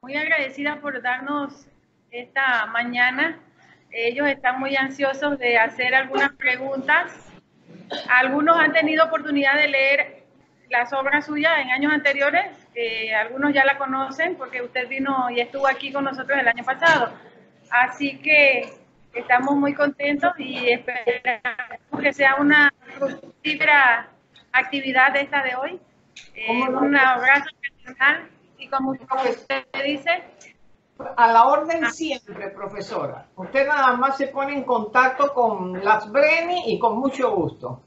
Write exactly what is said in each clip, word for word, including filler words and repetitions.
muy agradecida por darnos esta mañana. Ellos están muy ansiosos de hacer algunas preguntas. Algunos han tenido oportunidad de leer las obras suyas en años anteriores, eh, algunos ya la conocen porque usted vino y estuvo aquí con nosotros el año pasado. Así que estamos muy contentos y esperamos que sea una fructífera actividad esta de hoy. Eh, un abrazo personal y como usted dice, a la orden siempre, profesora. Usted nada más se pone en contacto con las Breni y con mucho gusto.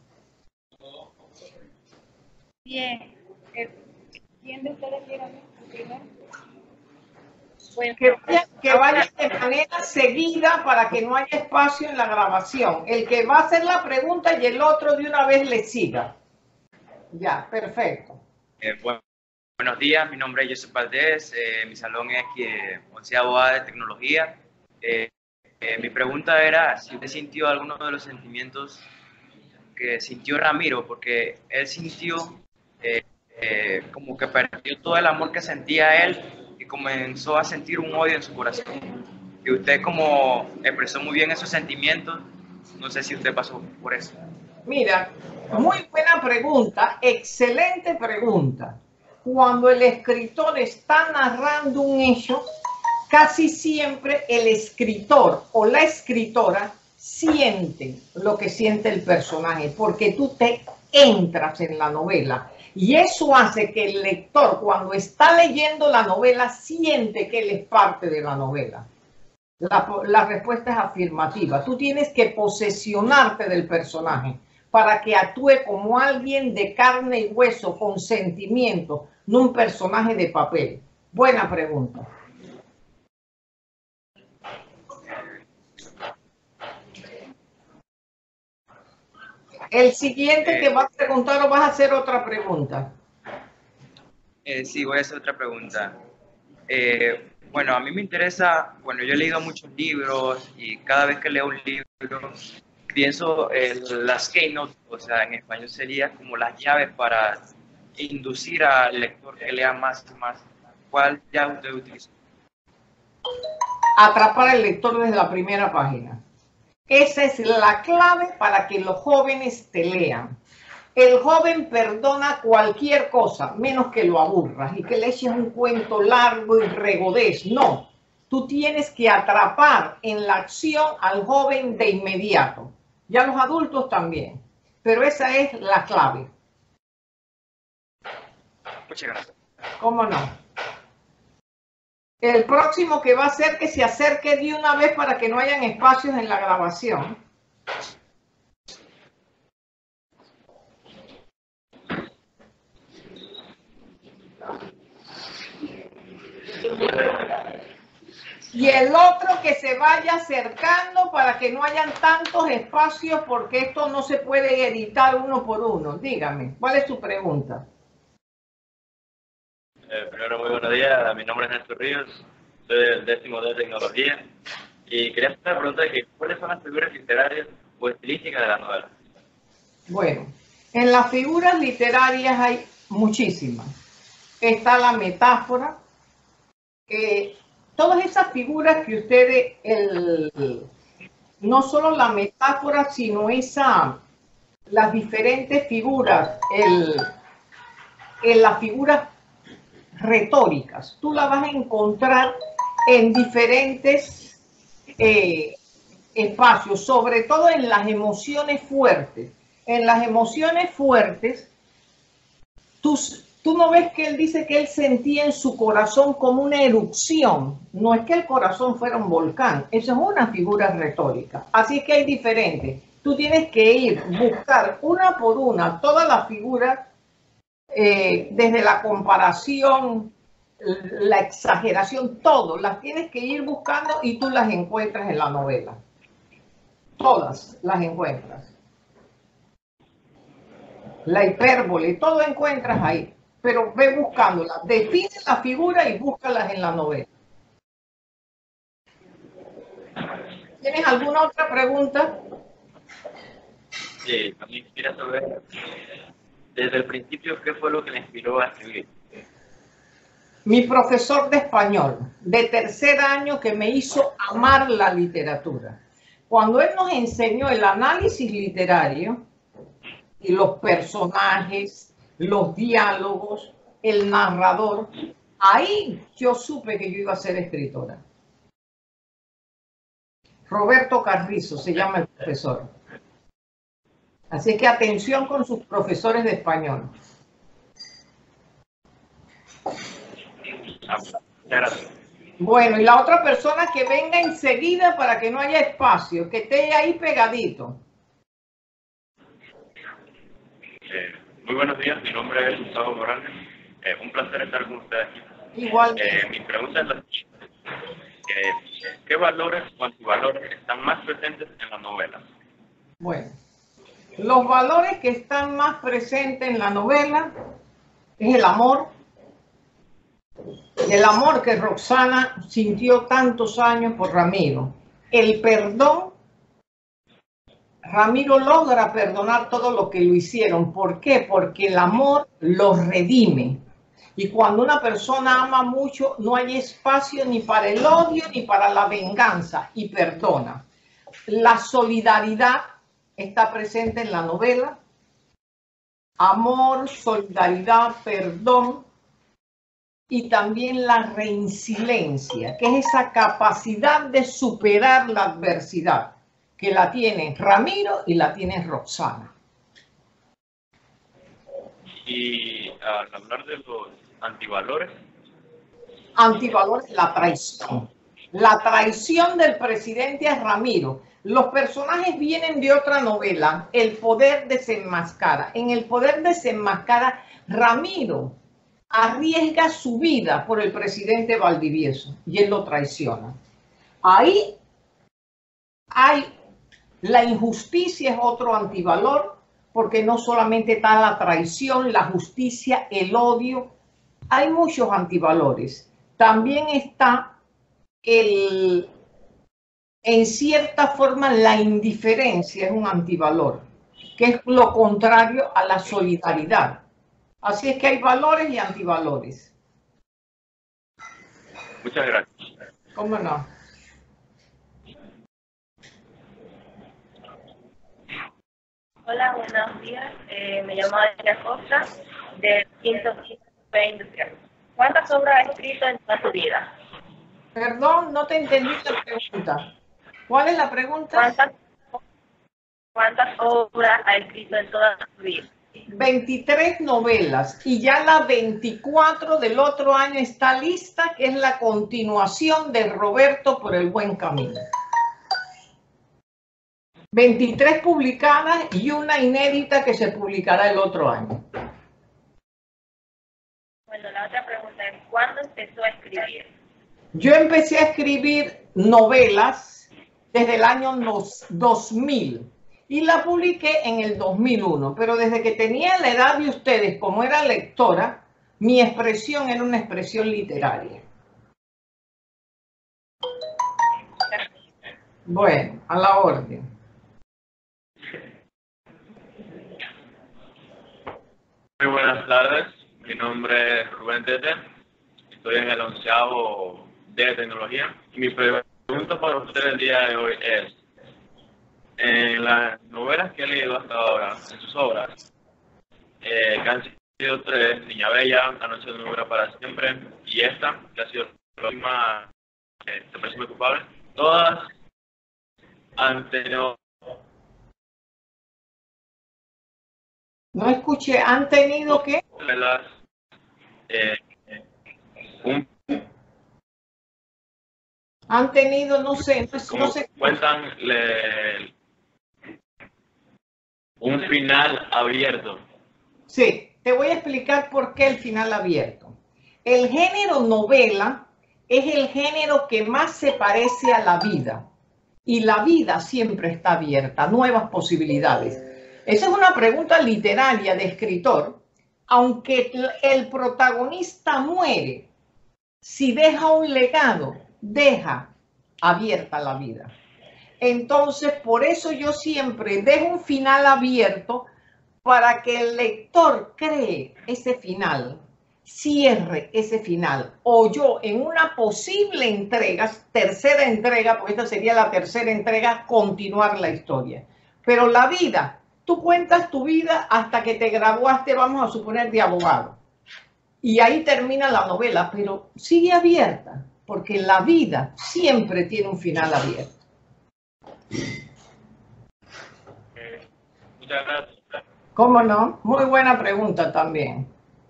Bien. ¿Quién de ustedes quiere hablar primero? Bueno, que vaya, que vaya de manera seguida para que no haya espacio en la grabación. El que va a hacer la pregunta y el otro de una vez le siga. Ya, perfecto. Eh, bueno, buenos días, mi nombre es Joseph Valdés, eh, mi salón es eh, onceavo A de Tecnología. Eh, eh, mi pregunta era si usted sintió alguno de los sentimientos que sintió Ramiro, porque él sintió eh, eh, como que perdió todo el amor que sentía él y comenzó a sentir un odio en su corazón. Y usted como expresó muy bien esos sentimientos, no sé si usted pasó por eso. Mira, muy buena pregunta, excelente pregunta. Cuando el escritor está narrando un hecho, casi siempre el escritor o la escritora siente lo que siente el personaje, porque tú te entras en la novela. Y eso hace que el lector, cuando está leyendo la novela, siente que él es parte de la novela. La, la respuesta es afirmativa. Tú tienes que posesionarte del personaje para que actúe como alguien de carne y hueso, con sentimiento, no un personaje de papel. Buena pregunta. El siguiente Eh, que va a preguntar o vas a hacer otra pregunta. Eh, sí, voy a hacer otra pregunta. Eh, bueno, a mí me interesa, bueno, yo he leído muchos libros y cada vez que leo un libro pienso en las keynote, o sea, en español sería como las llaves para inducir al lector que lea más y más. ¿Cuál llave usted utiliza? Atrapar al lector desde la primera página. Esa es la clave para que los jóvenes te lean. El joven perdona cualquier cosa, menos que lo aburras y que le eches un cuento largo y regodez. No, tú tienes que atrapar en la acción al joven de inmediato. Y a los adultos también. Pero esa es la clave. Muchas gracias. ¿Cómo no? El próximo que va a ser que se acerque de una vez para que no hayan espacios en la grabación. Y el otro que se vaya acercando para que no hayan tantos espacios, porque esto no se puede editar uno por uno. Dígame, ¿cuál es su pregunta? Eh, primero, muy buenos días. Mi nombre es Néstor Ríos, soy del décimo de Tecnología. Y quería hacer una pregunta de que, ¿cuáles son las figuras literarias o estilísticas de la novela? Bueno, en las figuras literarias hay muchísimas. Está la metáfora. Eh, todas esas figuras que ustedes, el, no solo la metáfora, sino esa, las diferentes figuras, el, en las figuras retóricas, tú las vas a encontrar en diferentes eh, espacios, sobre todo en las emociones fuertes. En las emociones fuertes, tú, tú no ves que él dice que él sentía en su corazón como una erupción. No es que el corazón fuera un volcán, esa es una figura retórica. Así que hay diferentes. Tú tienes que ir, buscar una por una todas las figuras, eh, desde la comparación, la exageración, todo, las tienes que ir buscando y tú las encuentras en la novela. Todas las encuentras. La hipérbole, todo encuentras ahí, pero ve buscándolas, define la figura y búscalas en la novela. ¿Tienes alguna otra pregunta? Sí, también quisiera saber, desde el principio, ¿qué fue lo que le inspiró a escribir? Mi profesor de español de tercer año que me hizo amar la literatura. Cuando él nos enseñó el análisis literario y los personajes, los diálogos, el narrador, ahí yo supe que yo iba a ser escritora. Roberto Carrizo se llama el profesor. Así que atención con sus profesores de español. Gracias. Bueno, y la otra persona que venga enseguida para que no haya espacio, que esté ahí pegadito. Eh, muy buenos días, mi nombre es Gustavo Morales. Eh, un placer estar con ustedes aquí. Igual. Eh, mi pregunta es la siguiente. Eh, ¿Qué valores o antivalores están más presentes en la novela? Bueno, los valores que están más presentes en la novela es el amor. El amor que Roxana sintió tantos años por Ramiro. El perdón. Ramiro logra perdonar todo lo que lo hicieron. ¿Por qué? Porque el amor los redime. Y cuando una persona ama mucho, no hay espacio ni para el odio ni para la venganza, y perdona. La solidaridad está presente en la novela. Amor, solidaridad, perdón. Y también la reincidencia, que es esa capacidad de superar la adversidad, que la tiene Ramiro y la tiene Roxana. Y al hablar de los antivalores. Antivalores, la traición. La traición del presidente a Ramiro. Los personajes vienen de otra novela, El poder desenmascara. En El poder desenmascara, Ramiro arriesga su vida por el presidente Valdivieso y él lo traiciona. Ahí hay la injusticia, es otro antivalor, porque no solamente está la traición, la justicia, el odio, hay muchos antivalores. También está el, en cierta forma, la indiferencia es un antivalor, que es lo contrario a la solidaridad. Así es que hay valores y antivalores. Muchas gracias. ¿Cómo no? Hola, buenos días. Eh, me llamo Adriana Costa, del quinto P Industrial. ¿Cuántas obras has escrito en toda tu vida? Perdón, no te entendí la pregunta. ¿Cuál es la pregunta? ¿Cuántas, cuántas obras has escrito en toda tu vida? veintitrés novelas y ya la veinticuatro del otro año está lista, que es la continuación de Roberto por el buen camino. veintitrés publicadas y una inédita que se publicará el otro año. Bueno, la otra pregunta es, ¿cuándo empezó a escribir? Yo empecé a escribir novelas desde el año dos mil. Y la publiqué en el dos mil uno, pero desde que tenía la edad de ustedes, como era lectora, mi expresión era una expresión literaria. Bueno, a la orden. Muy buenas tardes, mi nombre es Rubén Tete, estoy en el onceavo de Tecnología. Y mi pregunta para usted el día de hoy es, en las novelas que he leído hasta ahora, en sus obras, eh, que han sido tres, Niña Bella, Anoche de Nubra para Siempre, y esta, que ha sido la última, eh, Te Presume Culpable, todas han tenido... No escuché, ¿han tenido qué? Novelas, eh, un... Han tenido, no sé, no, como no sé. cuentan le, un final abierto. Sí, te voy a explicar por qué el final abierto. El género novela es el género que más se parece a la vida. Y la vida siempre está abierta, nuevas posibilidades. Esa es una pregunta literaria de escritor. Aunque el protagonista muere, si deja un legado, deja abierta la vida. Entonces, por eso yo siempre dejo un final abierto para que el lector cree ese final. cierre ese final, o yo en una posible entrega, tercera entrega, porque esta sería la tercera entrega, continuar la historia. Pero la vida, tú cuentas tu vida hasta que te graduaste, vamos a suponer, de abogado. Y ahí termina la novela, pero sigue abierta, porque la vida siempre tiene un final abierto. Muchas gracias. ¿Cómo no? Muy buena pregunta también.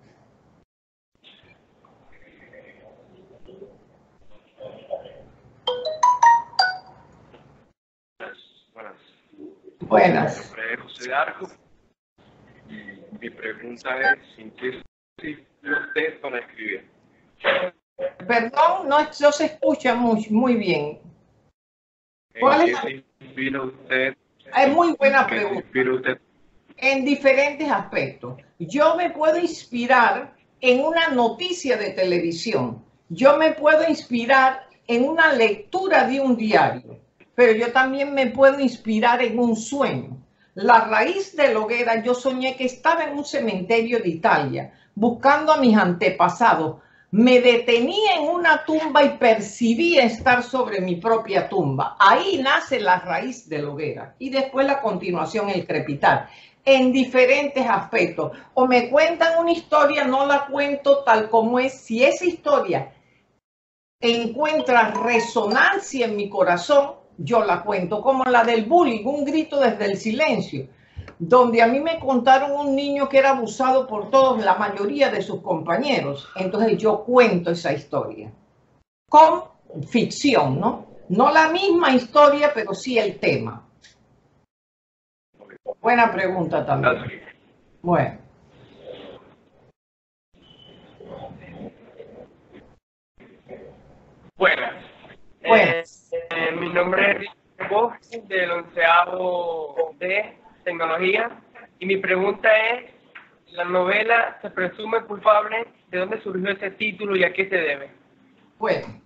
Buenas. Buenas. Mi nombre es José Arco. Y mi pregunta es, ¿en qué sirve usted para escribir? Perdón, no, no se escucha muy, muy bien. ¿Cuál ¿En es la- qué se inspira usted? Es muy buena ¿En qué se pregunta. inspira usted? En diferentes aspectos. Yo me puedo inspirar en una noticia de televisión. Yo me puedo inspirar en una lectura de un diario. Pero yo también me puedo inspirar en un sueño. La raíz de la hoguera, yo soñé que estaba en un cementerio de Italia, buscando a mis antepasados. Me detenía en una tumba y percibía estar sobre mi propia tumba. Ahí nace la raíz de la hoguera. Y después la continuación, el crepitar. En diferentes aspectos. O me cuentan una historia, no la cuento tal como es. Si esa historia encuentra resonancia en mi corazón, yo la cuento, como la del bullying, un grito desde el silencio, donde a mí me contaron un niño que era abusado por todos, la mayoría de sus compañeros. Entonces yo cuento esa historia con ficción, ¿no? No la misma historia, pero sí el tema. Buena pregunta también. Bueno. Buenas. Buenas. Eh, eh, mi nombre es Ricardo Bosch, del onceavo de Tecnología, y mi pregunta es, ¿la novela se presume culpable? ¿De dónde surgió ese título y a qué se debe? Bueno,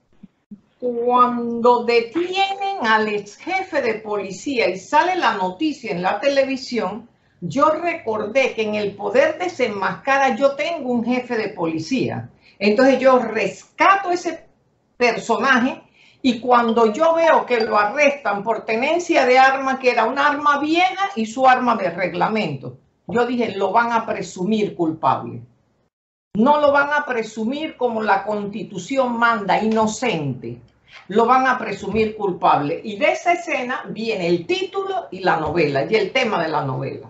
cuando detienen al ex jefe de policía y sale la noticia en la televisión, yo recordé que en El Poder Desenmascara yo tengo un jefe de policía. Entonces yo rescato ese personaje y cuando yo veo que lo arrestan por tenencia de arma, que era un arma vieja y su arma de reglamento, yo dije, lo van a presumir culpable. No lo van a presumir como la Constitución manda, inocente. Lo van a presumir culpable. Y de esa escena viene el título y la novela, y el tema de la novela.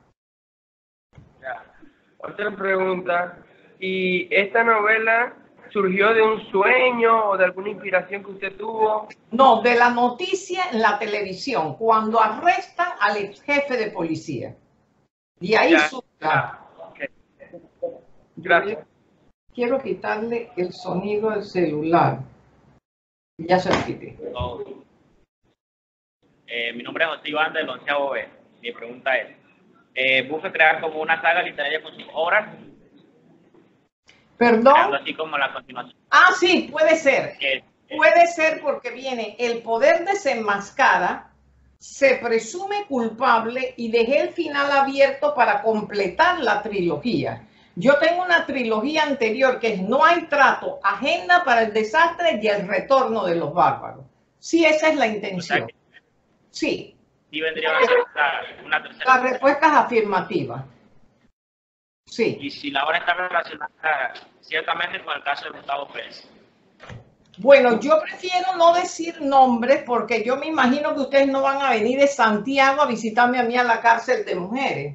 Ya. Otra pregunta, ¿y esta novela surgió de un sueño o de alguna inspiración que usted tuvo? No, de la noticia en la televisión, cuando arrestan al ex jefe de policía. Y ahí Ya, surge. ya. Okay. Gracias. Quiero quitarle el sonido del celular. Ya se lo quité. Oh. Eh, mi nombre es José Iván del onceavo B. Mi pregunta es, eh, ¿busca crear como una saga literaria con sus obras? ¿Perdón? Algo así como la continuación. Ah, sí, puede ser. Que, Puede ser porque viene El Poder Desenmascara, se presume culpable y dejé el final abierto para completar la trilogía. Yo tengo una trilogía anterior que es No hay trato, Agenda para el desastre y El retorno de los bárbaros. Sí, esa es la intención. o sea que Sí, sí vendría a ser una, una tercera. la respuesta es afirmativa. Sí. Y si la obra está relacionada ciertamente con el caso de Gustavo Pérez. Bueno, yo prefiero no decir nombres porque yo me imagino que ustedes no van a venir de Santiago a visitarme a mí a la cárcel de mujeres.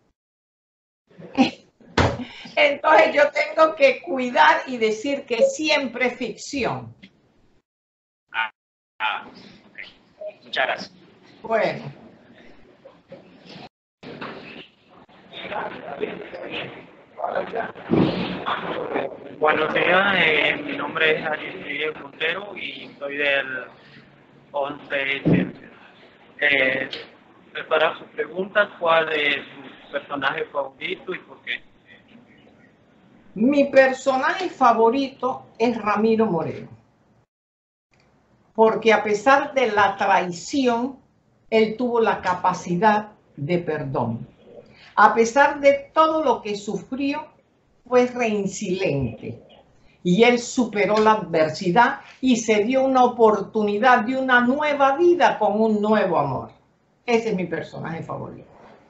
Entonces yo tengo que cuidar y decir que siempre es ficción. Ah, ah, okay. Muchas gracias. Bueno. Buenos días, eh, mi nombre es Ariel Montero y soy del once Ciencias. Eh, para sus preguntas, ¿cuál es su personaje favorito y por qué? Mi personaje favorito es Ramiro Moreno. Porque a pesar de la traición, él tuvo la capacidad de perdón. A pesar de todo lo que sufrió, fue reinsiliente. Y él superó la adversidad y se dio una oportunidad de una nueva vida con un nuevo amor. Ese es mi personaje favorito.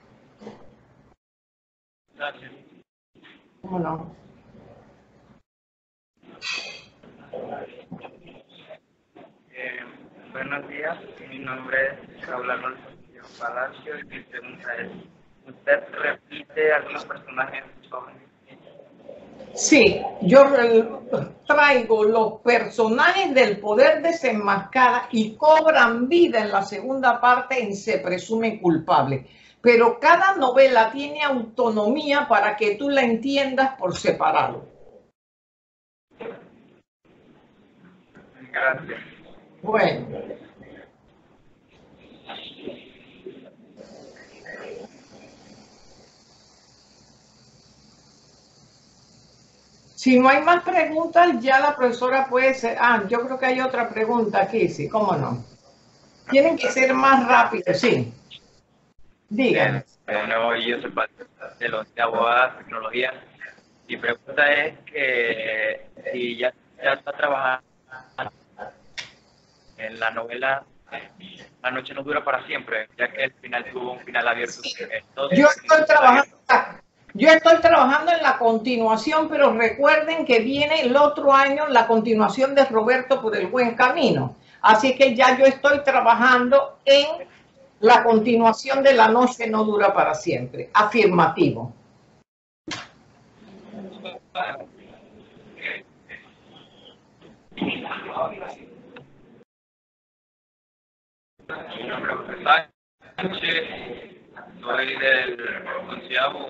Gracias. ¿Cómo no? Eh, buenos días, mi nombre es Raúl Arnoldo Palacio y mi pregunta es, ¿usted repite algunos personajes jóvenes? Sí, yo traigo los personajes del Poder Desenmascara y cobran vida en la segunda parte en Se Presume Culpable. Pero cada novela tiene autonomía para que tú la entiendas por separado. Gracias. Bueno. Si no hay más preguntas, ya la profesora puede ser... Ah, yo creo que hay otra pregunta aquí, sí, cómo no. Tienen que ser más rápidos, sí. Díganme. De nuevo, yo soy de los de abogados de tecnología. Mi pregunta es que si ya, ya está trabajando en la novela La noche no dura para siempre, ya que el final tuvo un final abierto. Entonces, yo estoy trabajando... Yo estoy trabajando en la continuación, pero recuerden que viene el otro año la continuación de Roberto por el buen camino. Así que ya yo estoy trabajando en la continuación de La noche no dura para siempre. Afirmativo. Mi nombre es Sánchez, soy del onceavo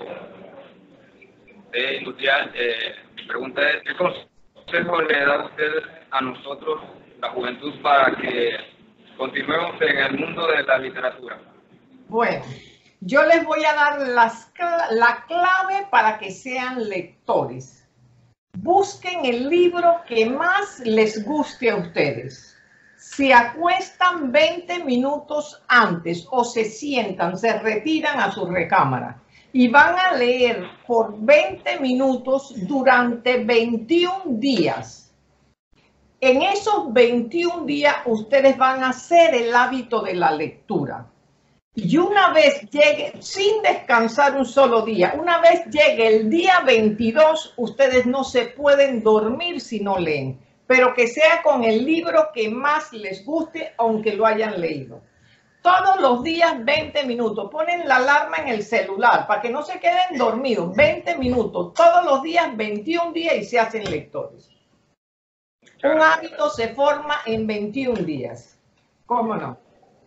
de industrial. Eh, mi pregunta es, ¿qué consejo le da usted a nosotros, la juventud, para que continuemos en el mundo de la literatura? Bueno, yo les voy a dar las, la clave para que sean lectores. Busquen el libro que más les guste a ustedes. Se acuestan veinte minutos antes o se sientan, se retiran a su recámara y van a leer por veinte minutos durante veintiún días. En esos veintiún días ustedes van a hacer el hábito de la lectura. Y una vez llegue, sin descansar un solo día, una vez llegue el día veintidós, ustedes no se pueden dormir si no leen. Pero que sea con el libro que más les guste, aunque lo hayan leído. Todos los días veinte minutos. Ponen la alarma en el celular para que no se queden dormidos. veinte minutos. Todos los días, veintiún días y se hacen lectores. Un hábito se forma en veintiún días. ¿Cómo no?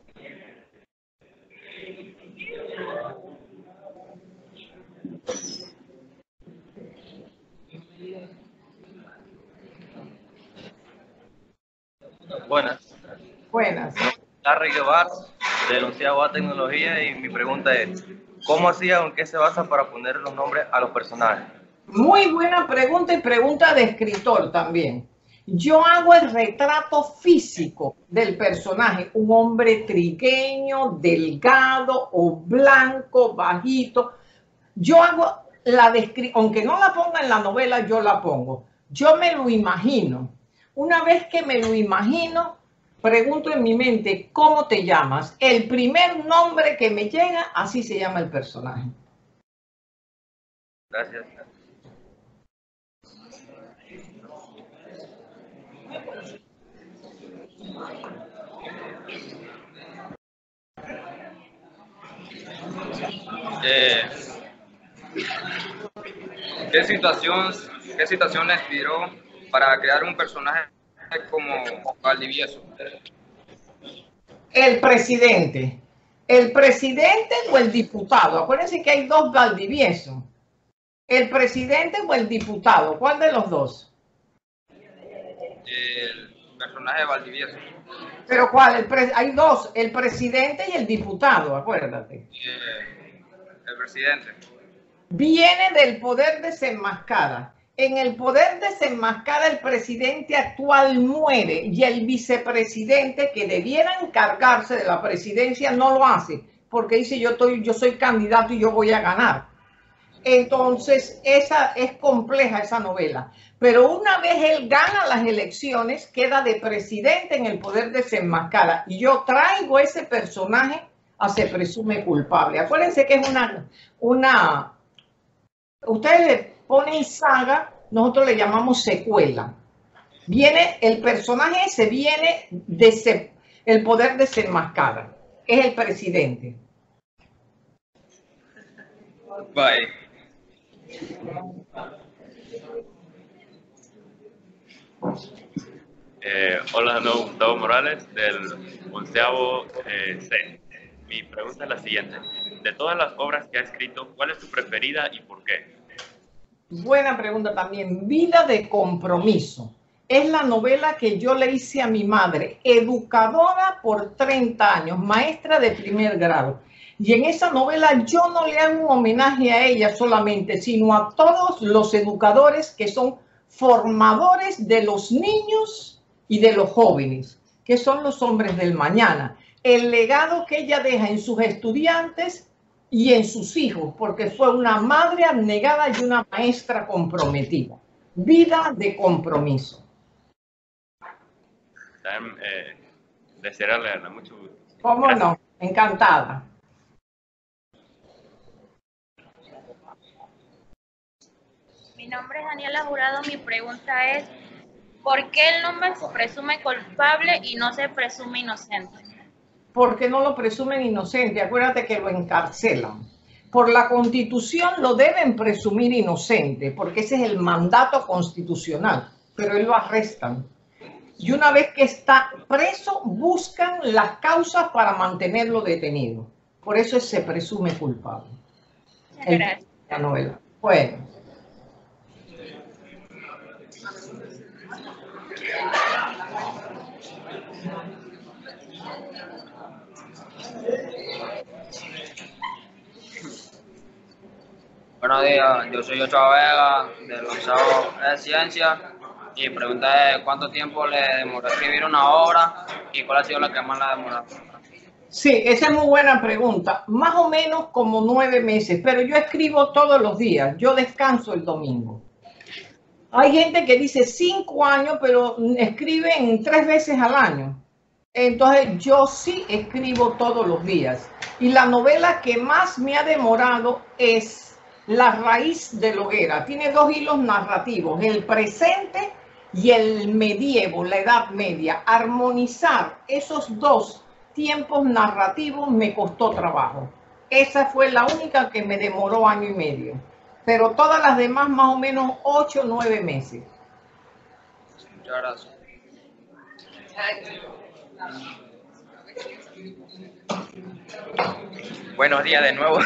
Buenas. Buenas. Larry Guevara, del onceavo A Tecnología, y mi pregunta es, ¿cómo hacía o en qué se basa para poner los nombres a los personajes? Muy buena pregunta y pregunta de escritor también. Yo hago el retrato físico del personaje, un hombre trigueño, delgado o blanco, bajito. Yo hago la descripción, aunque no la ponga en la novela, yo la pongo. Yo me lo imagino. Una vez que me lo imagino, pregunto en mi mente, ¿cómo te llamas? El primer nombre que me llega, así se llama el personaje. Gracias. Eh, ¿qué, situación, ¿Qué situación le inspiró para crear un personaje como Valdivieso? El presidente. ¿El presidente o el diputado? Acuérdense que hay dos Valdivieso. ¿El presidente o el diputado? ¿Cuál de los dos? El personaje de Valdivieso. ¿Pero cuál? El pre hay dos, el presidente y el diputado, acuérdate. Eh, el presidente. Viene del Poder Desenmascara. En el Poder Desenmascara el presidente actual muere y el vicepresidente que debiera encargarse de la presidencia no lo hace porque dice yo, estoy, yo soy candidato y yo voy a ganar. Entonces, esa es compleja esa novela. Pero una vez él gana las elecciones, queda de presidente en el poder desenmascara. Y yo traigo ese personaje a Se Presume Culpable. Acuérdense que es una, una, ustedes le ponen saga, nosotros le llamamos secuela. Viene, el personaje ese viene de se, el poder desenmascara. Es el presidente. Bye. Eh, hola, no, Gustavo Morales, del onceavo eh, C. Mi pregunta es la siguiente. De todas las obras que ha escrito, ¿cuál es tu preferida y por qué? Buena pregunta también. Vida de compromiso. Es la novela que yo le hice a mi madre, educadora por treinta años, maestra de primer grado. Y en esa novela yo no le hago un homenaje a ella solamente, sino a todos los educadores que son formadores de los niños y de los jóvenes, que son los hombres del mañana. El legado que ella deja en sus estudiantes y en sus hijos, porque fue una madre abnegada y una maestra comprometida. Vida de compromiso. Eh, deseará leerla, mucho gusto. ¿Cómo Gracias. no? Encantada. Mi nombre es Daniela Jurado. Mi pregunta es, ¿por qué el nombre se presume culpable y no se presume inocente? Porque no lo presumen inocente. Acuérdate que lo encarcelan. Por la Constitución lo deben presumir inocente, porque ese es el mandato constitucional, pero él lo arrestan. Y una vez que está preso, buscan las causas para mantenerlo detenido. Por eso se presume culpable. Gracias. La novela. Bueno. Buenos días, yo soy Ochoa Vega, del onceavo de Ciencia, y mi pregunta es ¿cuánto tiempo le demoró escribir una obra y cuál ha sido la que más la demoró? Sí, esa es muy buena pregunta. Más o menos como nueve meses, pero yo escribo todos los días, yo descanso el domingo. Hay gente que dice cinco años, pero escriben tres veces al año. Entonces yo sí escribo todos los días. Y la novela que más me ha demorado es La raíz de la hoguera. Tiene dos hilos narrativos, el presente y el medievo, la Edad Media. Armonizar esos dos tiempos narrativos me costó trabajo. Esa fue la única que me demoró año y medio. Pero todas las demás más o menos ocho o nueve meses. Muchas gracias. Buenos días de nuevo.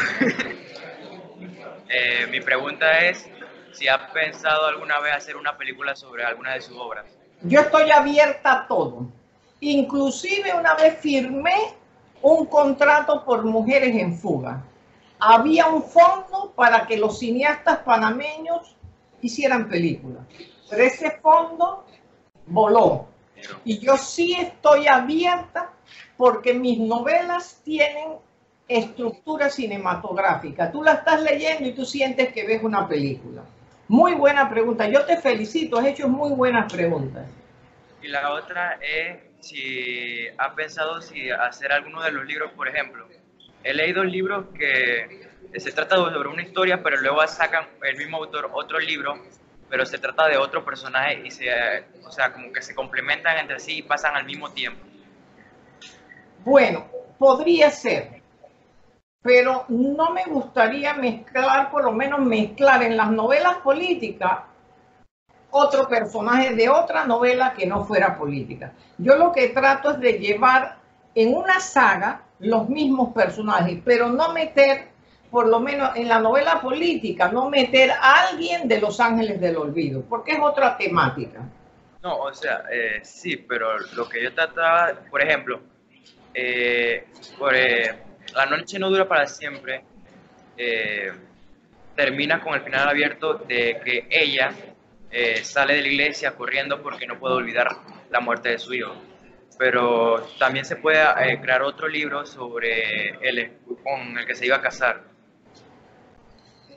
eh, mi pregunta es si ha pensado alguna vez hacer una película sobre alguna de sus obras. Yo estoy abierta a todo. Inclusive una vez firmé un contrato por Mujeres en Fuga. Había un fondo para que los cineastas panameños hicieran películas. Pero ese fondo voló. Y yo sí estoy abierta porque mis novelas tienen estructura cinematográfica. Tú la estás leyendo y tú sientes que ves una película. Muy buena pregunta. Yo te felicito, has hecho muy buenas preguntas. Y la otra es si ha pensado si hacer alguno de los libros, por ejemplo. He leído libros que se trata sobre una historia, pero luego sacan el mismo autor otro libro, pero se trata de otro personaje y se, o sea, como que se complementan entre sí y pasan al mismo tiempo. Bueno, podría ser, pero no me gustaría mezclar, por lo menos mezclar en las novelas políticas otro personaje de otra novela que no fuera política. Yo lo que trato es de llevar en una saga los mismos personajes, pero no meter, por lo menos en la novela política, no meter a alguien de Los Ángeles del Olvido, porque es otra temática. No, o sea, eh, sí, pero lo que yo trataba, por ejemplo, eh, por, eh, La noche no dura para siempre, eh, termina con el final abierto de que ella eh, sale de la iglesia corriendo porque no puede olvidar la muerte de su hijo. Pero también se puede eh, crear otro libro sobre el con el que se iba a casar.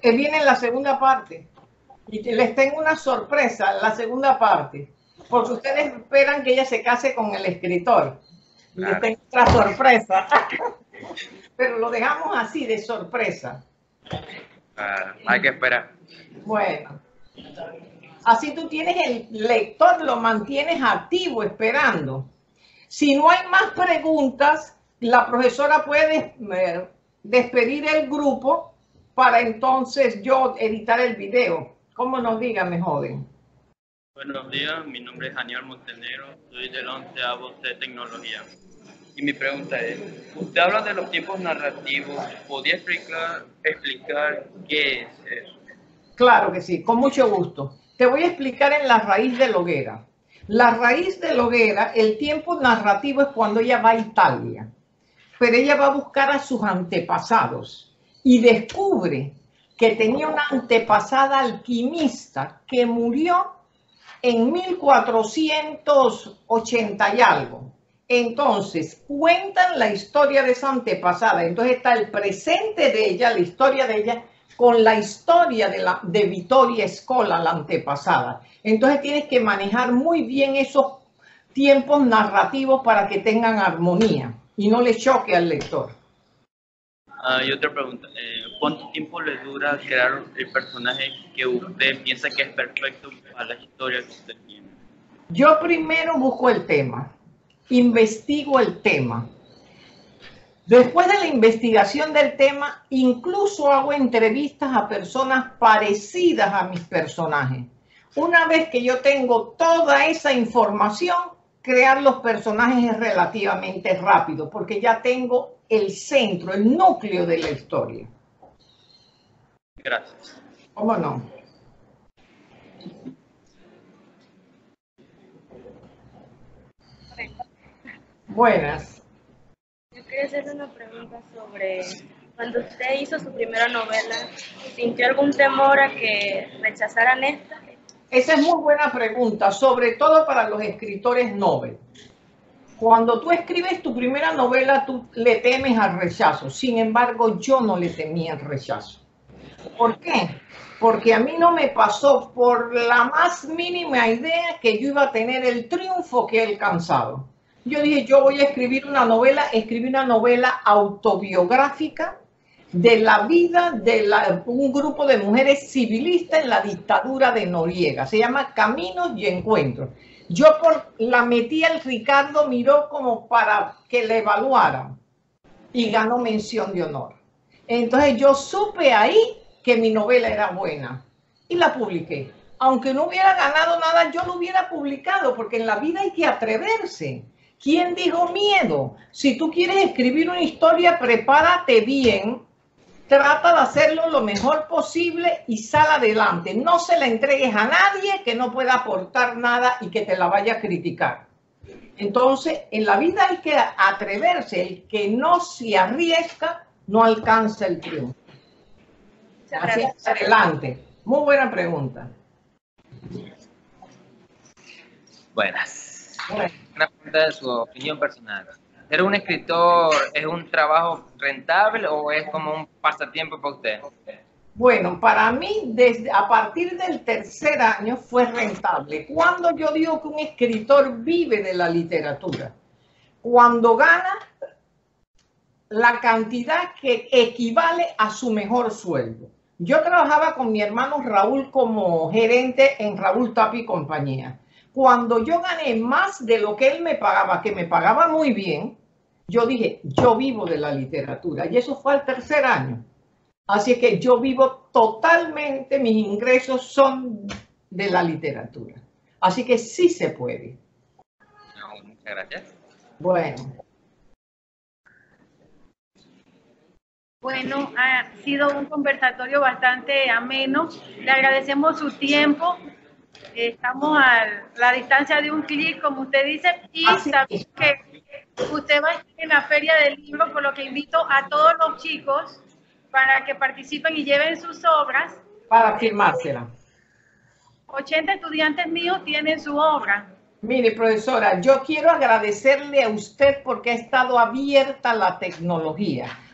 eh, viene en la segunda parte. Y les tengo una sorpresa, la segunda parte. Porque ustedes esperan que ella se case con el escritor. Les tengo otra sorpresa. Pero lo dejamos así, de sorpresa. Uh, hay que esperar. Bueno. Así tú tienes el lector, lo mantienes activo, esperando. Si no hay más preguntas, la profesora puede eh, despedir el grupo para entonces yo editar el video. ¿Cómo nos diga, mi joven? Buenos días, mi nombre es Daniel Montenegro, soy del onceavo de Tecnología. Y mi pregunta es, usted habla de los tiempos narrativos, ¿podría explicar, explicar qué es eso? Claro que sí, con mucho gusto. Te voy a explicar en la raíz de Loguera. La raíz de Loguera, el tiempo narrativo es cuando ella va a Italia, pero ella va a buscar a sus antepasados y descubre que tenía una antepasada alquimista que murió en mil cuatrocientos ochenta y algo. Entonces, cuentan la historia de esa antepasada. Entonces está el presente de ella, la historia de ella, con la historia de, la, de Vittoria Scola, la antepasada. Entonces tienes que manejar muy bien esos tiempos narrativos para que tengan armonía y no le choque al lector. Uh, y otra pregunta, eh, ¿cuánto tiempo le dura crear el personaje que usted piensa que es perfecto para la historia que usted tiene? Yo primero busco el tema, investigo el tema. Después de la investigación del tema, incluso hago entrevistas a personas parecidas a mis personajes. Una vez que yo tengo toda esa información, crear los personajes es relativamente rápido, porque ya tengo el centro, el núcleo de la historia. Gracias. ¿Cómo no? Buenas. Yo quería hacerle una pregunta sobre cuando usted hizo su primera novela, ¿sintió algún temor a que rechazaran esta? Esa es muy buena pregunta, sobre todo para los escritores Nobel. Cuando tú escribes tu primera novela, tú le temes al rechazo. Sin embargo, yo no le temía el rechazo. ¿Por qué? Porque a mí no me pasó por la más mínima idea que yo iba a tener el triunfo que he alcanzado. Yo dije, yo voy a escribir una novela, escribí una novela autobiográfica de la vida de la, un grupo de mujeres civilistas en la dictadura de Noriega. Se llama Caminos y Encuentros. Yo por, la metí al Ricardo Miró como para que la evaluaran y ganó mención de honor. Entonces yo supe ahí que mi novela era buena y la publiqué. Aunque no hubiera ganado nada, yo lo hubiera publicado porque en la vida hay que atreverse. ¿Quién dijo miedo? Si tú quieres escribir una historia, prepárate bien, trata de hacerlo lo mejor posible y sal adelante. No se la entregues a nadie que no pueda aportar nada y que te la vaya a criticar. Entonces, en la vida hay que atreverse. El que no se arriesga no alcanza el triunfo. Así es, adelante. Muy buena pregunta. Buenas. Bueno. Una pregunta de su opinión personal. ¿Ser un escritor es un trabajo rentable o es como un pasatiempo para usted? Bueno, para mí, desde a partir del tercer año fue rentable. Cuando yo digo que un escritor vive de la literatura, cuando gana la cantidad que equivale a su mejor sueldo. Yo trabajaba con mi hermano Raúl como gerente en Raúl Tapia y compañía. Cuando yo gané más de lo que él me pagaba, que me pagaba muy bien, yo dije, yo vivo de la literatura. Y eso fue al tercer año. Así que yo vivo totalmente, mis ingresos son de la literatura. Así que sí se puede. No, muchas gracias. Bueno. Bueno, ha sido un conversatorio bastante ameno. Le agradecemos su tiempo. Estamos a la distancia de un clic, como usted dice, y sabemos que usted va a estar en la Feria del Libro, por lo que invito a todos los chicos para que participen y lleven sus obras. Para firmársela. ochenta estudiantes míos tienen su obra. Mire, profesora, yo quiero agradecerle a usted porque ha estado abierta la tecnología.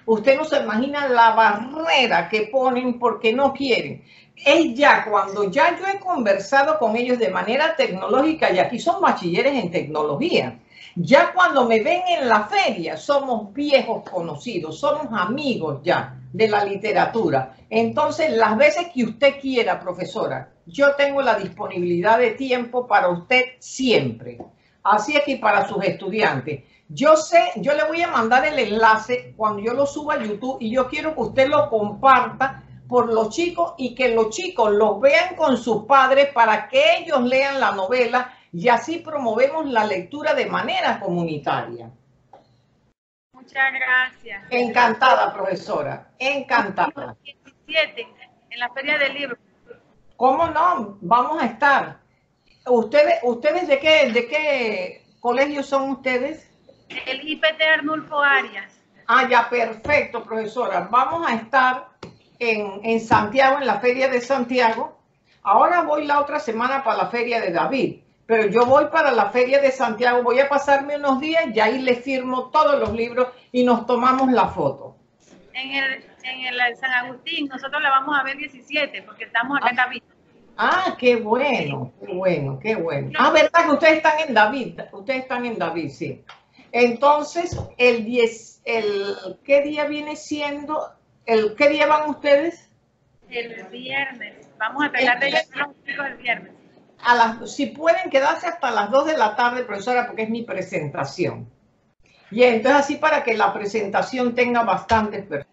Usted no se imagina la barrera que ponen porque no quieren. Es ya cuando ya yo he conversado con ellos de manera tecnológica, y aquí son bachilleres en tecnología, ya cuando me ven en la feria somos viejos conocidos, somos amigos ya de la literatura. Entonces, las veces que usted quiera, profesora, yo tengo la disponibilidad de tiempo para usted siempre. Así es que para sus estudiantes. Yo sé, yo le voy a mandar el enlace cuando yo lo suba a YouTube y yo quiero que usted lo comparta por los chicos y que los chicos los vean con sus padres para que ellos lean la novela y así promovemos la lectura de manera comunitaria. Muchas gracias. Encantada, profesora. Encantada. diecisiete, en la Feria del Libro. ¿Cómo no? Vamos a estar. ¿Ustedes, ustedes de qué, de qué colegio son ustedes? El I P T Arnulfo Arias. Ah, ya, perfecto, profesora. Vamos a estar en, en Santiago, en la Feria de Santiago. Ahora voy la otra semana para la Feria de David, pero yo voy para la Feria de Santiago. Voy a pasarme unos días y ahí les firmo todos los libros y nos tomamos la foto. En el, en el San Agustín, nosotros la vamos a ver diecisiete, porque estamos acá en David. Ah, qué bueno, qué bueno, qué bueno. Ah, verdad que ustedes están en David, ustedes están en David, sí. Entonces, el diez, el, ¿qué día viene siendo? El, ¿Qué día van ustedes? El viernes. Vamos a tratar de llegar a los chicos el viernes. A las, si pueden quedarse hasta las dos de la tarde, profesora, porque es mi presentación. Y entonces así para que la presentación tenga bastantes personas.